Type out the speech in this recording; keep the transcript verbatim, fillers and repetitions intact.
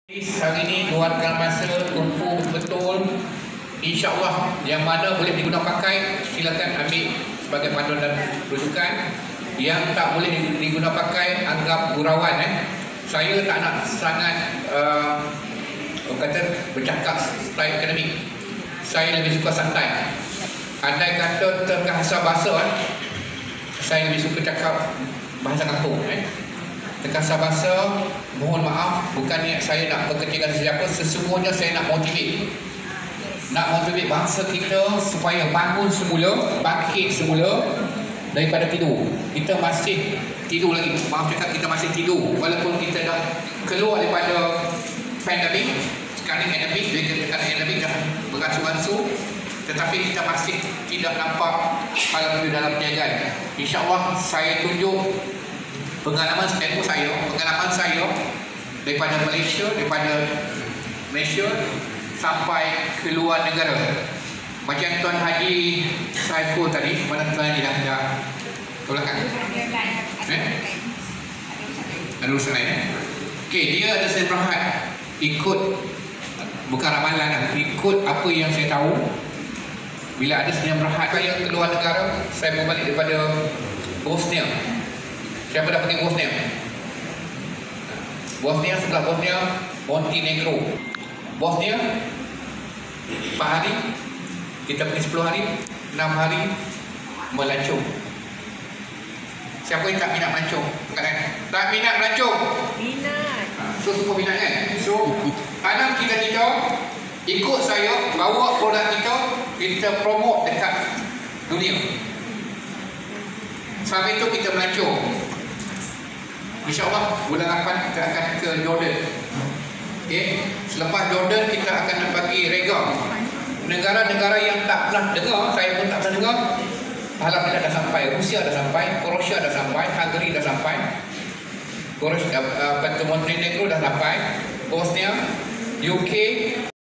Hari ini luangkan masa kumpul betul. InsyaAllah yang mana boleh digunakan pakai silakan ambil sebagai panduan dan rujukan. Yang tak boleh digunakan pakai anggap gurauan. eh. Saya tak nak sangat uh, kata bercakap style akademik. Saya lebih suka santai. Andai kata terkahasa bahasa, eh, saya lebih suka cakap bahasa kampung. Eh. Terkasar bahasa, mohon maaf, bukan niat saya nak berkecilkan sesiapa, sesungguhnya saya nak motivate. Nak motivate bangsa kita supaya bangun semula, bangkit semula daripada tidur. Kita masih tidur lagi, maaf cakap kita masih tidur. Walaupun kita dah keluar daripada pandemik, sekarang endemik, dia kata endemik dah beransur-ansur, tetapi kita masih tidak nampak hal itu dalam perniagaan. InsyaAllah saya tunjuk pengalaman tempoh saya, pengalaman saya daripada Malaysia, daripada Malaysia sampai ke luar negara. Macam Tuan Haji Saiful tadi, mana Tuan Haji dah dah tolakkan? Eh? Ada urusan lain, eh? Okey, dia ada saya berhad ikut, bukan ramalan lah, ikut apa yang saya tahu. Bila ada saya berhad saya ke luar negara, saya berbalik daripada Bosnia. Siapa dah pergi Bosnia? Bosnia sebelah Bosnia, Montenegro. Bosnia empat hari, kita pergi sepuluh hari, enam hari melancong. Siapa yang tak minat melancong? Bukan? Tak minat melancong? Minat. So semua minat kan? So tanam kita kita ikut saya, bawa produk kita, kita promote dekat dunia. Sampai itu kita melancong. InsyaAllah bulan lapan kita akan ke Jordan. Okay. Selepas Jordan kita akan bagi rega. Negara-negara yang tak pernah dengar, saya pun tak pernah dengar, alhamdulillah dah sampai. Rusia dah sampai, Croatia dah sampai, Hungary dah sampai, Croatia, uh, Montenegro dah sampai, Bosnia, U K.